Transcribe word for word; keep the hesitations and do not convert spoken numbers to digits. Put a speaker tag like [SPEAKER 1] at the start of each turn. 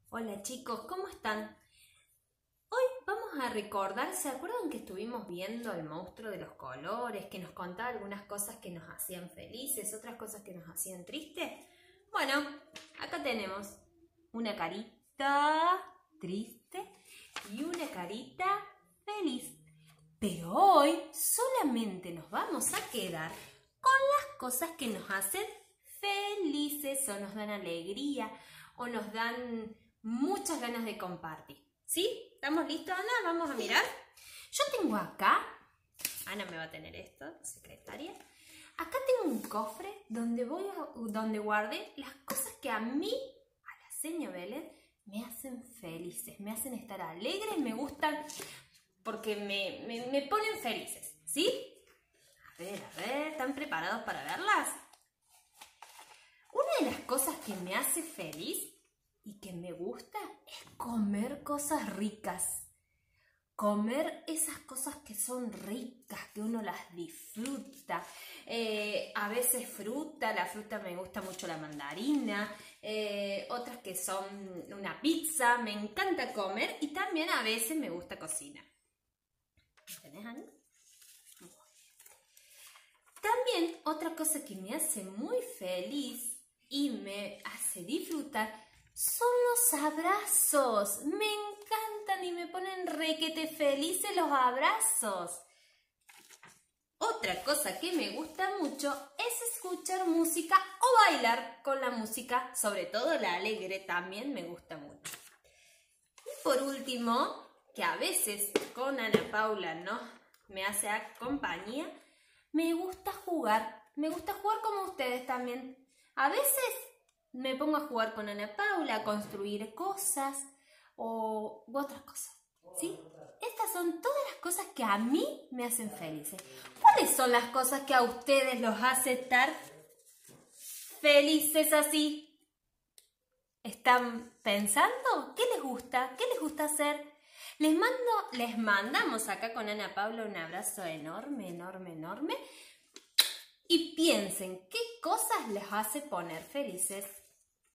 [SPEAKER 1] Hola chicos, ¿cómo están? Hoy vamos a recordar, ¿se acuerdan que estuvimos viendo el monstruo de los colores, que nos contaba algunas cosas que nos hacían felices, otras cosas que nos hacían tristes? Bueno, acá tenemos una carita triste y una carita feliz. Pero hoy solamente nos vamos a quedar con las cosas que nos hacen felices o nos dan alegría o nos dan muchas ganas de compartir. ¿Sí? ¿Estamos listos, Ana? Vamos a mirar. Yo tengo acá, Ana me va a tener esto, secretaria. Acá tengo un cofre donde, voy a, donde guardé las cosas que a mí, a la señora Belén, me hacen felices, me hacen estar alegres, me gustan porque me, me, me ponen felices, ¿sí? A ver, a ver, ¿están preparados para verlas? Una de las cosas que me hace feliz y que me gusta es comer cosas ricas. Comer esas cosas que son ricas, que uno las disfruta. Eh, a veces fruta, la fruta me gusta mucho la mandarina. Eh, otras que son una pizza, me encanta comer y también a veces me gusta cocinar. ¿Tenés, Ana? También otra cosa que me hace muy feliz y me hace disfrutar son los abrazos. Me encantan y me ponen requete felices los abrazos. Otra cosa que me gusta mucho es escuchar música o bailar con la música, sobre todo la alegre también me gusta mucho. Y por último, que a veces con Ana Paula, ¿no?, me hace compañía, me gusta jugar. Me gusta jugar como ustedes también. A veces me pongo a jugar con Ana Paula, a construir cosas o u otras cosas, ¿sí? Estas son todas las cosas que a mí me hacen felices. ¿Cuáles son las cosas que a ustedes los hace estar felices así? ¿Están pensando? ¿Qué les gusta? ¿Qué les gusta hacer? Les mando, les mandamos acá con Ana Paula un abrazo enorme, enorme, enorme. Y piensen qué cosas les hace poner felices.